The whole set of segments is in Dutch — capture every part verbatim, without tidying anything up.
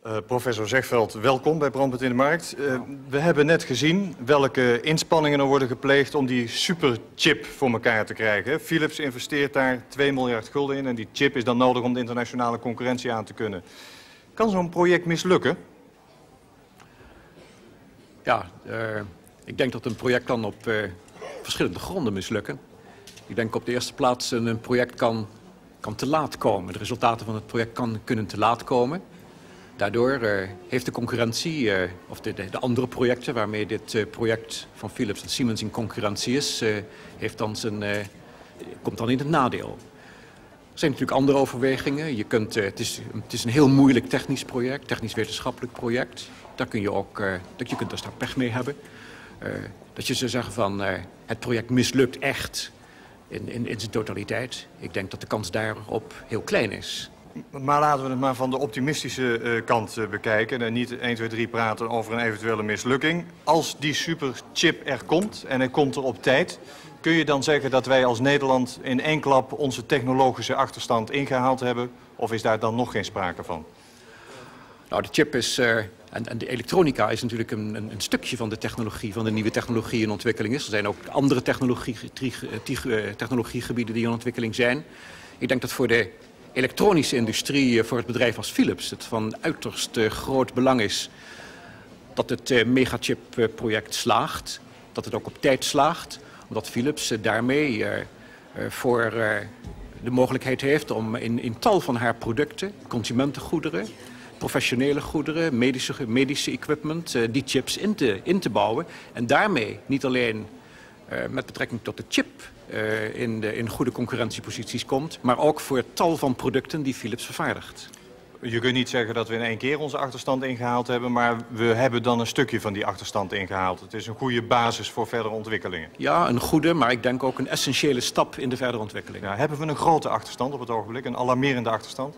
Uh, professor Zegveld, welkom bij Brandpunt in de Markt. Uh, we hebben net gezien welke inspanningen er worden gepleegd om die superchip voor elkaar te krijgen. Philips investeert daar twee miljard gulden in en die chip is dan nodig om de internationale concurrentie aan te kunnen. Kan zo'n project mislukken? Ja, uh, ik denk dat een project kan op uh, verschillende gronden mislukken. Ik denk op de eerste plaats een, een project kan, kan te laat komen. De resultaten van het project kan, kunnen te laat komen. Daardoor uh, heeft de concurrentie, uh, of de, de, de andere projecten waarmee dit uh, project van Philips en Siemens in concurrentie is, uh, heeft dan zijn, uh, komt dan in het nadeel. Er zijn natuurlijk andere overwegingen. Je kunt, uh, het, is, het is een heel moeilijk technisch project, technisch-wetenschappelijk project. Daar kun je ook, uh, dat je kunt daar pech mee hebben. Uh, dat je zou zeggen van uh, het project mislukt echt in, in, in zijn totaliteit. Ik denk dat de kans daarop heel klein is. Maar laten we het maar van de optimistische uh, kant uh, bekijken en niet één, twee, drie praten over een eventuele mislukking. Als die superchip er komt en hij komt er op tijd, kun je dan zeggen dat wij als Nederland in één klap onze technologische achterstand ingehaald hebben? Of is daar dan nog geen sprake van? Nou, de chip is, uh, en, en de elektronica is natuurlijk een, een, een stukje van de technologie, van de nieuwe technologie in ontwikkeling is. Er zijn ook andere technologie, technologiegebieden die in ontwikkeling zijn. Ik denk dat voor de elektronische industrie, voor het bedrijf als Philips, het van uiterst uh, groot belang is dat het uh, megachip-project slaagt. Dat het ook op tijd slaagt, omdat Philips uh, daarmee uh, uh, voor uh, de mogelijkheid heeft om in, in tal van haar producten, consumentengoederen, professionele goederen, medische, medische equipment, uh, die chips in te, in te bouwen. En daarmee niet alleen uh, met betrekking tot de chip Uh, in, de, in goede concurrentieposities komt, maar ook voor tal van producten die Philips vervaardigt. Je kunt niet zeggen dat we in één keer onze achterstand ingehaald hebben, maar we hebben dan een stukje van die achterstand ingehaald. Het is een goede basis voor verdere ontwikkelingen. Ja, een goede, maar ik denk ook een essentiële stap in de verdere ontwikkeling. Ja, hebben we een grote achterstand op het ogenblik, een alarmerende achterstand?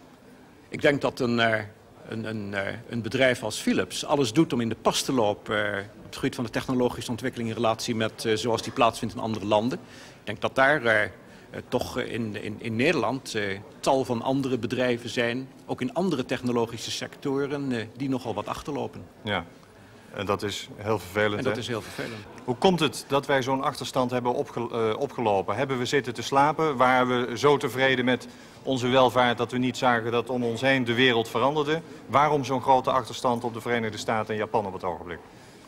Ik denk dat een, uh, een, een, uh, een bedrijf als Philips alles doet om in de pas te lopen uh, op het gebied van de technologische ontwikkeling in relatie met uh, zoals die plaatsvindt in andere landen. Ik denk dat daar uh, uh, toch in, in, in Nederland uh, tal van andere bedrijven zijn, ook in andere technologische sectoren, uh, die nogal wat achterlopen. Ja, en dat is heel vervelend. En dat hè? is heel vervelend. Hoe komt het dat wij zo'n achterstand hebben opge uh, opgelopen? Hebben we zitten te slapen? Waren we zo tevreden met onze welvaart dat we niet zagen dat om ons heen de wereld veranderde? Waarom zo'n grote achterstand op de Verenigde Staten en Japan op het ogenblik?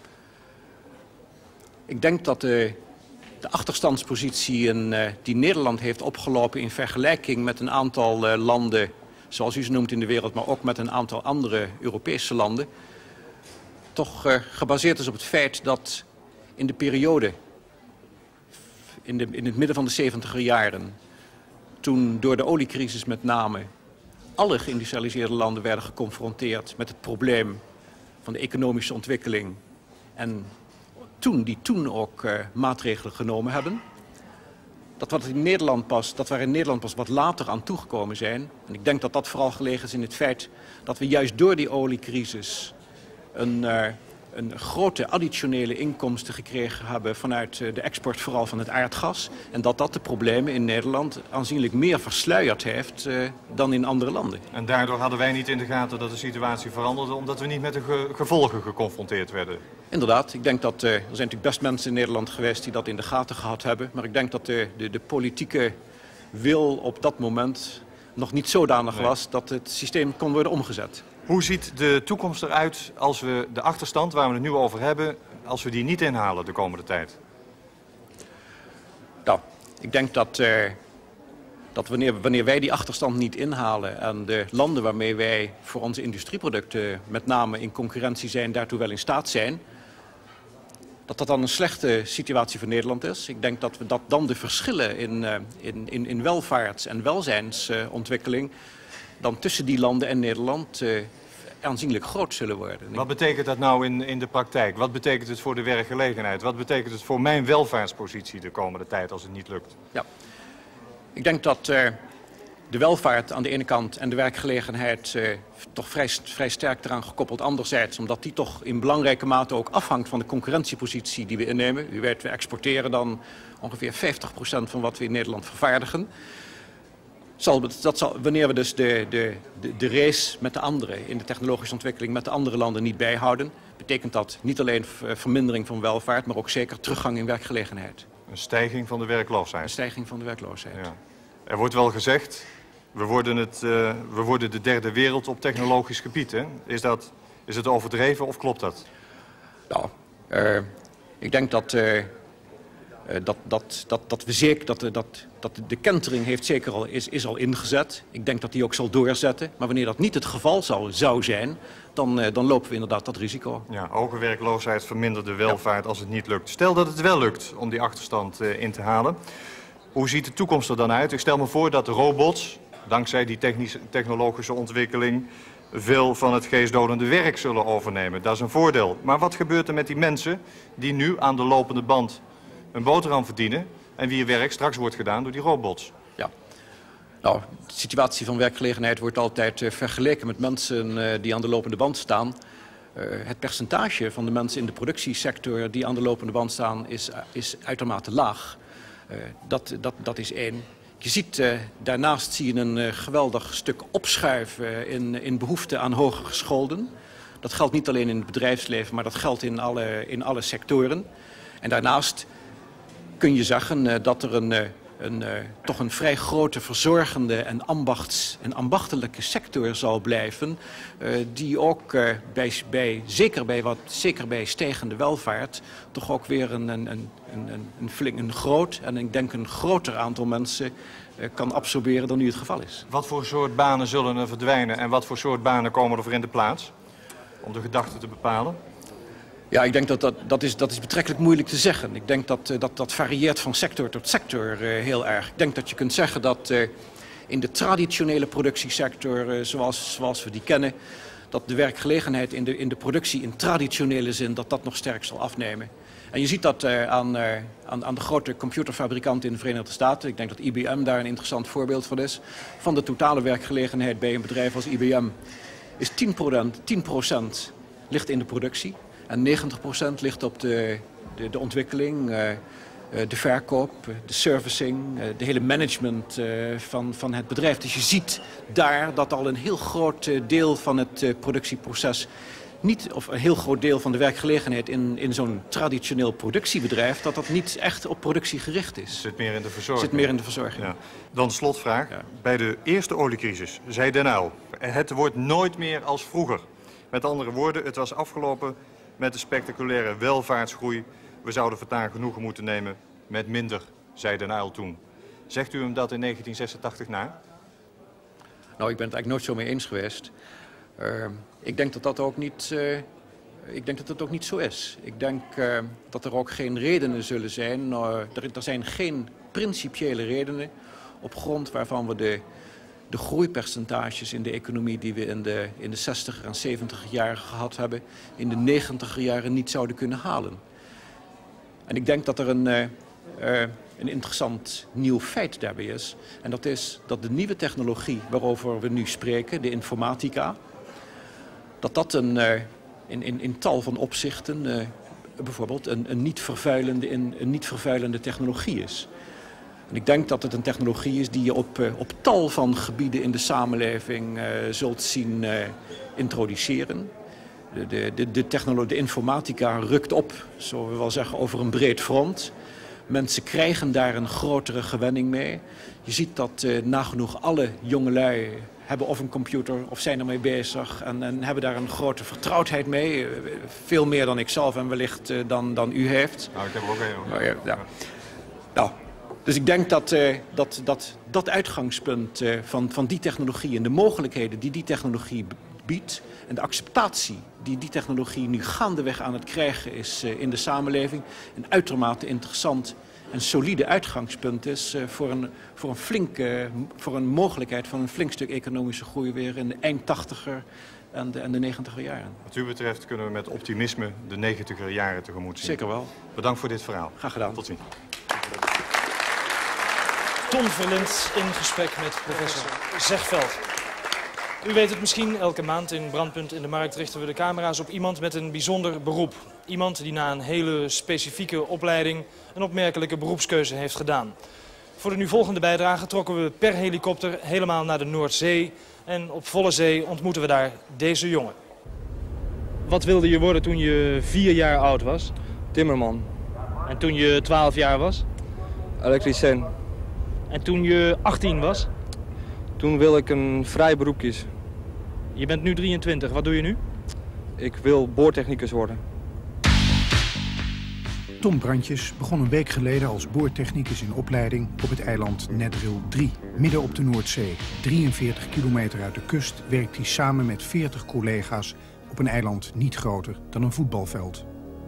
Ik denk dat de, de achterstandspositie in, uh, die Nederland heeft opgelopen in vergelijking met een aantal uh, landen, zoals u ze noemt in de wereld, maar ook met een aantal andere Europese landen, toch uh, gebaseerd is op het feit dat in de periode, in, de, in het midden van de zeventiger jaren, toen door de oliecrisis met name alle geïndustrialiseerde landen werden geconfronteerd met het probleem van de economische ontwikkeling en toen, die toen ook uh, maatregelen genomen hebben. Dat, wat in Nederland pas, dat we er in Nederland pas wat later aan toegekomen zijn. En ik denk dat dat vooral gelegen is in het feit dat we juist door die oliecrisis een, uh, een grote additionele inkomsten gekregen hebben vanuit uh, de export vooral van het aardgas. En dat dat de problemen in Nederland aanzienlijk meer versluierd heeft uh, dan in andere landen. En daardoor hadden wij niet in de gaten dat de situatie veranderde, omdat we niet met de ge gevolgen geconfronteerd werden. Inderdaad, ik denk dat uh, er zijn natuurlijk best mensen in Nederland geweest die dat in de gaten gehad hebben. Maar ik denk dat de, de, de politieke wil op dat moment nog niet zodanig nee. was dat het systeem kon worden omgezet. Hoe ziet de toekomst eruit als we de achterstand waar we het nu over hebben, als we die niet inhalen de komende tijd? Nou, ik denk dat, uh, dat wanneer, wanneer wij die achterstand niet inhalen en de landen waarmee wij voor onze industrieproducten met name in concurrentie zijn, daartoe wel in staat zijn, dat dat dan een slechte situatie voor Nederland is. Ik denk dat we dat dan de verschillen in, uh, in, in, in welvaarts- en welzijnsontwikkeling uh, dan tussen die landen en Nederland uh, aanzienlijk groot zullen worden. Wat betekent dat nou in, in de praktijk? Wat betekent het voor de werkgelegenheid? Wat betekent het voor mijn welvaartspositie de komende tijd als het niet lukt? Ja. Ik denk dat uh, de welvaart aan de ene kant en de werkgelegenheid uh, toch vrij, vrij sterk eraan gekoppeld anderzijds, omdat die toch in belangrijke mate ook afhangt van de concurrentiepositie die we innemen. U weet, we exporteren dan ongeveer vijftig procent van wat we in Nederland vervaardigen. Zal, dat zal, wanneer we dus de, de, de, de race met de anderen in de technologische ontwikkeling met de andere landen niet bijhouden, betekent dat niet alleen vermindering van welvaart, maar ook zeker teruggang in werkgelegenheid. Een stijging van de werkloosheid. Een stijging van de werkloosheid. Ja. Er wordt wel gezegd, we worden, het, uh, we worden de derde wereld op technologisch gebied. Hè? Is, dat, is het overdreven of klopt dat? Nou, uh, ik denk dat, uh, uh, dat, dat, dat, dat, we zeker, dat, uh, dat, dat de kentering heeft zeker al, is, is al ingezet. Ik denk dat die ook zal doorzetten. Maar wanneer dat niet het geval zou, zou zijn, dan, uh, dan lopen we inderdaad dat risico. Ja, hoge werkloosheid vermindert de welvaart als het niet lukt. Stel dat het wel lukt om die achterstand uh, in te halen. Hoe ziet de toekomst er dan uit? Ik stel me voor dat robots, dankzij die technische, technologische ontwikkeling, veel van het geestdodende werk zullen overnemen. Dat is een voordeel. Maar wat gebeurt er met die mensen die nu aan de lopende band een boterham verdienen en wier werk straks wordt gedaan door die robots? Ja. Nou, de situatie van werkgelegenheid wordt altijd uh, vergeleken met mensen uh, die aan de lopende band staan. Uh, het percentage van de mensen in de productiesector die aan de lopende band staan is, uh, is uitermate laag. Uh, dat, dat, dat is één. Je ziet, uh, daarnaast zie je een uh, geweldig stuk opschuiven in, in behoefte aan hoger gescholden. Dat geldt niet alleen in het bedrijfsleven, maar dat geldt in alle, in alle sectoren. En daarnaast kun je zeggen uh, dat er een, uh, een, uh, toch een vrij grote verzorgende en, ambachts, en ambachtelijke sector zal blijven. Uh, die ook uh, bij, bij, zeker, bij wat, zeker bij stijgende welvaart toch ook weer een, een, een, een, een, flink, een groot en ik denk een groter aantal mensen uh, kan absorberen dan nu het geval is. Wat voor soort banen zullen er verdwijnen en wat voor soort banen komen er voor in de plaats? Om de gedachte te bepalen. Ja, ik denk dat dat, dat, is, dat is betrekkelijk moeilijk te zeggen. Ik denk dat uh, dat, dat varieert van sector tot sector uh, heel erg. Ik denk dat je kunt zeggen dat uh, in de traditionele productiesector, uh, zoals, zoals we die kennen, dat de werkgelegenheid in de, in de productie in traditionele zin, dat dat nog sterk zal afnemen. En je ziet dat uh, aan, uh, aan, aan de grote computerfabrikanten in de Verenigde Staten. Ik denk dat I B M daar een interessant voorbeeld van is. Van de totale werkgelegenheid bij een bedrijf als I B M is tien procent ligt in de productie. En negentig procent ligt op de, de, de ontwikkeling, uh, de verkoop, de servicing, uh, de hele management uh, van, van het bedrijf. Dus je ziet daar dat al een heel groot uh, deel van het uh, productieproces, niet, of een heel groot deel van de werkgelegenheid in, in zo'n traditioneel productiebedrijf, dat dat niet echt op productie gericht is. Zit meer in de verzorging. Zit meer in de verzorging. Ja. Dan slotvraag. Ja. Bij de eerste oliecrisis zei Den Uyl, het wordt nooit meer als vroeger. Met andere woorden, het was afgelopen met de spectaculaire welvaartsgroei. We zouden voortaan genoegen moeten nemen met minder, zei Den Uyl toen. Zegt u hem dat in negentien zesentachtig na? Nou, ik ben het eigenlijk nooit zo mee eens geweest. Uh, ik denk dat dat ook niet, uh, ik denk dat dat ook niet zo is. Ik denk uh, dat er ook geen redenen zullen zijn. Uh, er, er zijn geen principiële redenen op grond waarvan we de, de groeipercentages in de economie die we in de, in de zestiger en zeventiger jaren gehad hebben, in de negentiger jaren niet zouden kunnen halen. En ik denk dat er een, uh, uh, een interessant nieuw feit daarbij is. En dat is dat de nieuwe technologie waarover we nu spreken, de informatica, dat dat een, uh, in, in, in tal van opzichten uh, bijvoorbeeld een, een, niet vervuilende, een, een niet vervuilende technologie is. En ik denk dat het een technologie is die je op, uh, op tal van gebieden in de samenleving uh, zult zien uh, introduceren. De, de, de, de, technolo- de informatica rukt op, zullen we wel zeggen, over een breed front. Mensen krijgen daar een grotere gewenning mee. Je ziet dat uh, nagenoeg alle jongelui hebben of een computer of zijn ermee bezig en, en hebben daar een grote vertrouwdheid mee. Uh, veel meer dan ik zelf en wellicht uh, dan, dan u heeft. Nou, ik heb er ook een. Oh, ja, ja. Nou, dus ik denk dat uh, dat, dat, dat uitgangspunt uh, van, van die technologie en de mogelijkheden die die technologie biedt en de acceptatie die die technologie nu gaandeweg aan het krijgen is uh, in de samenleving, een uitermate interessant en solide uitgangspunt is uh, voor, een, voor, een flinke, voor een mogelijkheid van een flink stuk economische groei weer in de eind tachtiger en de, en de negentiger jaren. Wat u betreft kunnen we met optimisme de negentiger jaren tegemoet zien. Zeker wel. Bedankt voor dit verhaal. Graag gedaan. Tot ziens. Ton Verlind in gesprek met professor Zegveld. U weet het misschien, elke maand in Brandpunt in de Markt richten we de camera's op iemand met een bijzonder beroep. Iemand die na een hele specifieke opleiding een opmerkelijke beroepskeuze heeft gedaan. Voor de nu volgende bijdrage trokken we per helikopter helemaal naar de Noordzee. En op volle zee ontmoeten we daar deze jongen. Wat wilde je worden toen je vier jaar oud was? Timmerman. En toen je twaalf jaar was? Elektricien. En toen je achttien was? Toen wil ik een vrij beroep kiezen. Je bent nu drieëntwintig. Wat doe je nu? Ik wil boortechnicus worden. Tom Brandjes begon een week geleden als boortechnicus in opleiding op het eiland Nedril drie, midden op de Noordzee. drieënveertig kilometer uit de kust werkt hij samen met veertig collega's op een eiland niet groter dan een voetbalveld.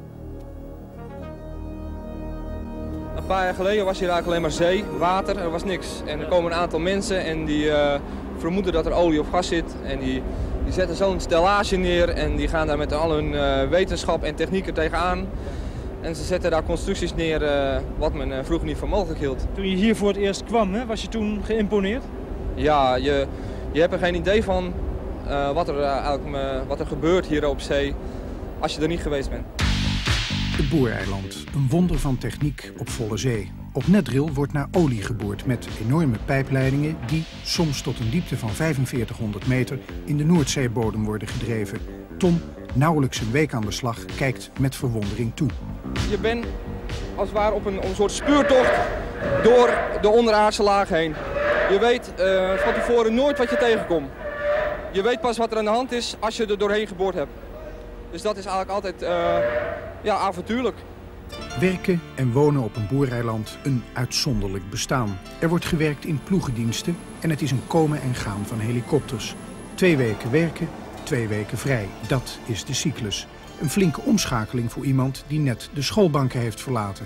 Een paar jaar geleden was hier eigenlijk alleen maar zee, water, er was niks. En er komen een aantal mensen en die uh, vermoeden dat er olie of gas zit. En die, die zetten zo'n stellage neer en die gaan daar met al hun uh, wetenschap en techniek er tegenaan. En ze zetten daar constructies neer uh, wat men uh, vroeger niet voor mogelijk hield. Toen je hier voor het eerst kwam, hè, was je toen geïmponeerd? Ja, je, je hebt er geen idee van uh, wat, er, uh, eigenlijk, uh, wat er gebeurt hier op zee als je er niet geweest bent. Het Boereiland, een wonder van techniek op volle zee. Op Nedril wordt naar olie geboord met enorme pijpleidingen die soms tot een diepte van vijfenveertighonderd meter in de Noordzeebodem worden gedreven. Tom, nauwelijks een week aan de slag, kijkt met verwondering toe. Je bent als het ware op een, op een soort speurtocht door de onderaardse laag heen. Je weet uh, van tevoren nooit wat je tegenkomt. Je weet pas wat er aan de hand is als je er doorheen geboord hebt. Dus dat is eigenlijk altijd uh, ja, avontuurlijk. Werken en wonen op een boereiland, een uitzonderlijk bestaan. Er wordt gewerkt in ploegendiensten en het is een komen en gaan van helikopters. Twee weken werken, twee weken vrij. Dat is de cyclus. Een flinke omschakeling voor iemand die net de schoolbanken heeft verlaten.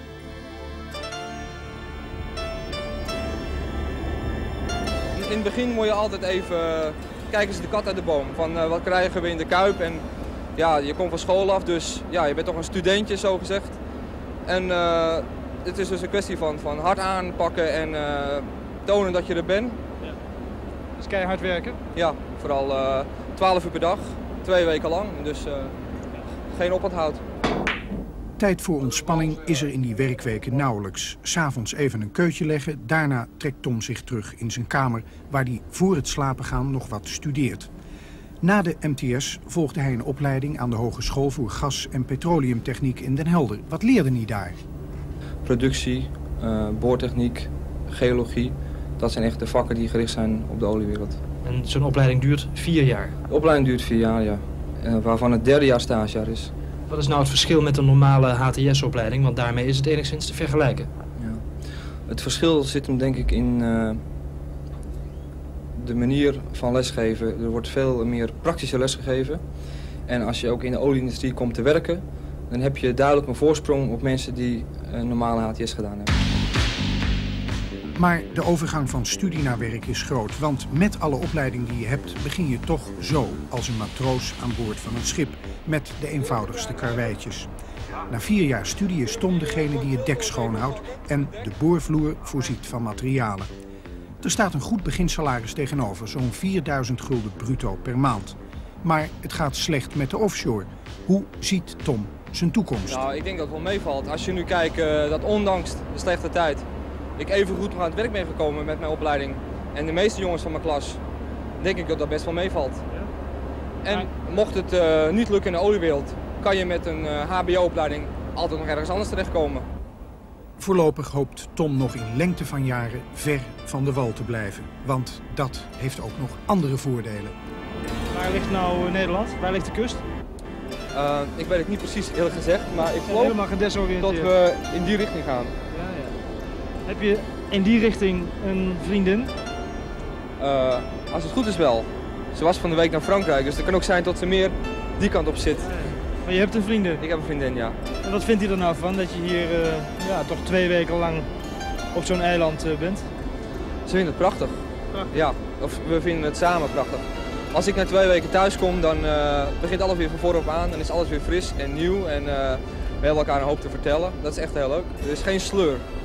In het begin moet je altijd even kijken ze de kat uit de boom. Van uh, wat krijgen we in de Kuip? En ja, je komt van school af, dus ja, je bent toch een studentje zo gezegd. En uh, het is dus een kwestie van, van hard aanpakken en uh, tonen dat je er bent. Ja. Dus keihard werken? Ja, vooral uh, twaalf uur per dag, twee weken lang. Dus uh, geen oponthoud. Tijd voor ontspanning is er in die werkweken nauwelijks. 'S Avonds even een keutje leggen, daarna trekt Tom zich terug in zijn kamer, waar hij voor het slapen gaan nog wat studeert. Na de M T S volgde hij een opleiding aan de Hogeschool voor Gas- en Petroleumtechniek in Den Helder. Wat leerde hij daar? Productie, uh, boortechniek, geologie, dat zijn echt de vakken die gericht zijn op de oliewereld. En zo'n opleiding duurt vier jaar? De opleiding duurt vier jaar, ja. Uh, waarvan het derde jaar stagejaar is. Wat is nou het verschil met een normale H T S-opleiding? Want daarmee is het enigszins te vergelijken. Ja. Het verschil zit hem denk ik in uh, de manier van lesgeven. Er wordt veel meer praktische les gegeven. En als je ook in de olieindustrie komt te werken, dan heb je duidelijk een voorsprong op mensen die een normale H T S gedaan hebben. Maar de overgang van studie naar werk is groot, want met alle opleiding die je hebt begin je toch zo, als een matroos aan boord van een schip, met de eenvoudigste karweitjes. Na vier jaar studie is Tom degene die het dek schoonhoudt en de boorvloer voorziet van materialen. Er staat een goed beginsalaris tegenover, zo'n vierduizend gulden bruto per maand. Maar het gaat slecht met de offshore. Hoe ziet Tom zijn toekomst? Nou, ik denk dat het wel meevalt. Als je nu kijkt uh, dat ondanks de slechte tijd ik even goed nog aan het werk ben gekomen met mijn opleiding en de meeste jongens van mijn klas, denk ik dat dat best wel meevalt. En mocht het uh, niet lukken in de oliewereld, kan je met een uh, H B O-opleiding altijd nog ergens anders terechtkomen. Voorlopig hoopt Tom nog in lengte van jaren ver van de wal te blijven. Want dat heeft ook nog andere voordelen. Waar ligt nou Nederland? Waar ligt de kust? Uh, ik weet het niet precies eerlijk gezegd, maar ik geloof helemaal gedesoriënteerd dat we in die richting gaan. Ja, ja. Heb je in die richting een vriendin? Uh, als het goed is wel. Ze was van de week naar Frankrijk, dus het kan ook zijn dat ze meer die kant op zit. Ja, ja. Maar je hebt een vriendin? Ik heb een vriendin, ja. En wat vindt hij er nou van dat je hier uh, ja, toch twee weken lang op zo'n eiland uh, bent? Ze vinden het prachtig. prachtig. Ja, of we vinden het samen prachtig. Als ik na twee weken thuis kom, dan uh, begint alles weer van voorop aan. Dan is alles weer fris en nieuw en uh, we hebben elkaar een hoop te vertellen. Dat is echt heel leuk. Er is geen sleur.